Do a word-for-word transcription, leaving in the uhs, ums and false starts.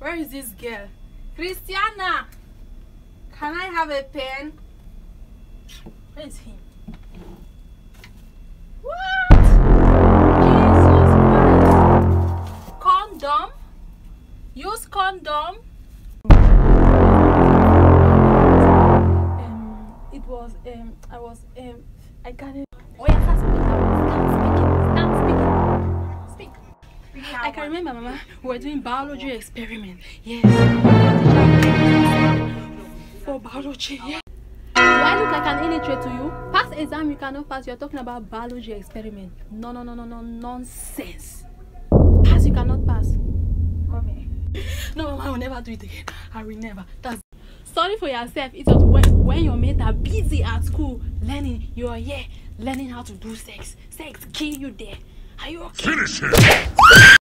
Where is this girl? Christiana! Can I have a pen? Where is he? What? Jesus Christ. Condom? Use condom? Um, it was, um, I was, um, I can't. Oh, yeah, start speaking now. Start speaking. Start speaking. Speak. I can remember, Mama, we were doing biology experiment. Yes. For biology, yeah. Do I look like an illiterate to you? Pass exam you cannot pass. You're talking about biology experiment. No, no, no, no, no, nonsense. Pass you cannot pass. Come here. No, Mama, I will never do it again. I will never. That's sorry for yourself. It's just when, when your mates are busy at school learning, you're here learning how to do sex. Sex kill you there. Are you okay? Finish it!